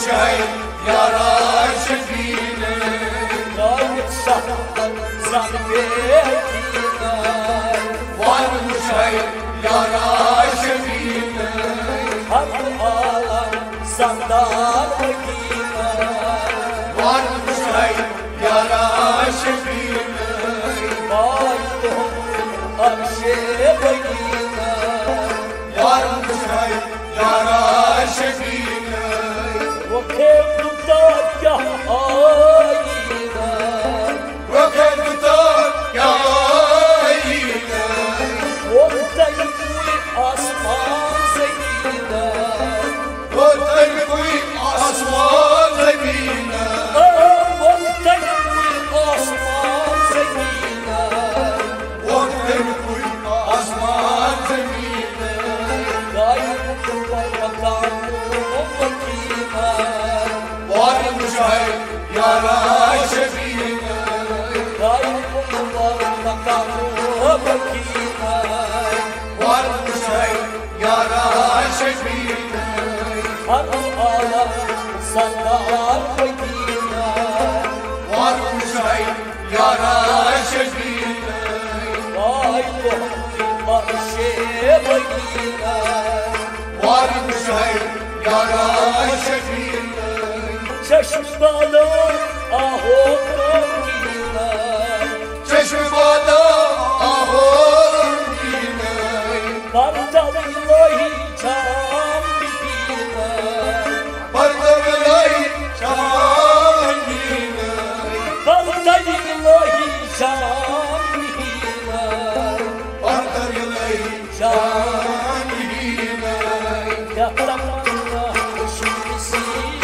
şehir yara şefine Gayet sahtan zannetine Varmış şehir yara şefine Hak alan sandal bekine Varmış şehir yara şefine Baydım arşe bekine Varmış şehir yara şefine Vakıf tutar ayine Vakit tutar yayine Ortayı asman zemine Ortayı koy asman zemine Ortayı asman zemine Ortayı koy asman zemine Gayrı makamı vakime Varmış şehir yara şefine Gayrı makamı vakime Varmış şehir yara şefine Hak alan sandal bekine Varmış şehir yara şefine Baydım arşe bekine Varmış şehir yara şefine Çeşm balım ahokun yine Çeşmebada ahor yine Kartal ilahi çam bibine Bardavelay şahan yine Kartal ilahi çam bibine Bardavelay şahan yine Yaklamına şimdisi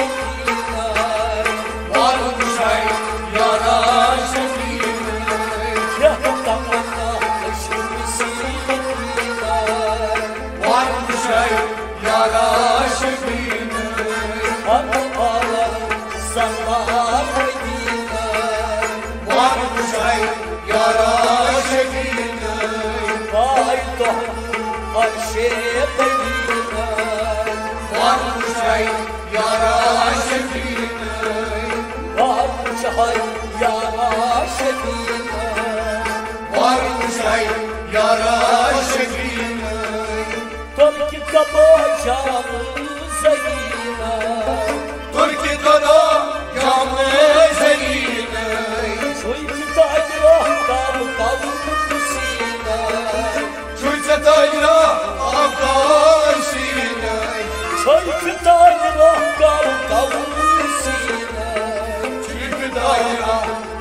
Varmış şehir yara şefine Yaklamına şimdisi Varmış şehir yara şefine Hak alan sallar bekine Varmış şehir yara şefine Baydım arşe bekine Varmış şehir yara şefine Varmış hay yara şefine Varmış şehir yara şefine Türk kapacağım zeyine Türkiye kana camı zeline Çünkü tayrahtan kavusine Şuyse tayra avdaşine Çünkü tayrahtan kavusine Çünkü tayra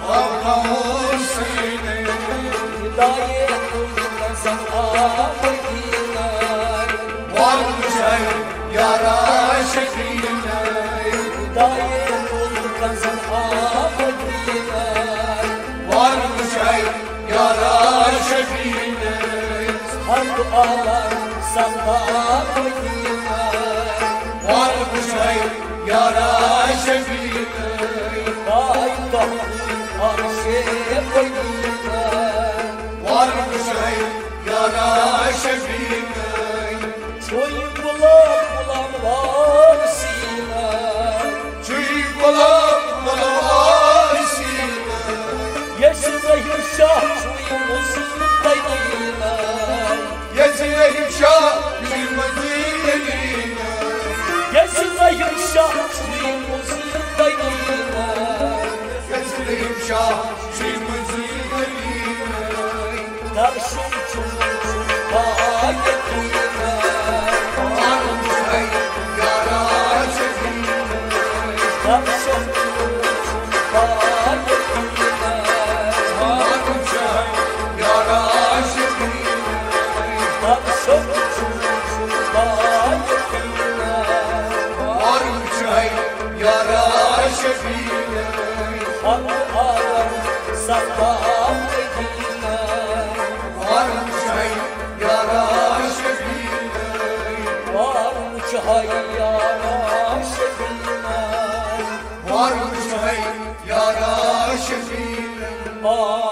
avdaşine Hidayet kılmazsan ağabeyine Varmış şehir yara şefine Hidayet kılmazsan ağabeyine Varmış şehir yara şefine Hak alan sandal bekine Varmış şehir yara şefine Baydım arşe bekine Varmış şehir yara şefine Çocuk bulam var sine Çocuk bulam varisine Yeşileyim şah çuyumuzun dayına Yetireyim şah bilmediğine Yeşileyim şah çuyumuzun dayına Yetireyim şah bilmediğine Karşım çocuk ayetine Varmış şehir yara şefine Karşım çocuk ayetine Varmış şehir yara şefine Karşım çocuk ayetine Varmış şehir yara şefine Hak alan sandal bekine Varmış şehir yara şefine Varmış hayyana şefine Varmış şehir yara şefine Varmış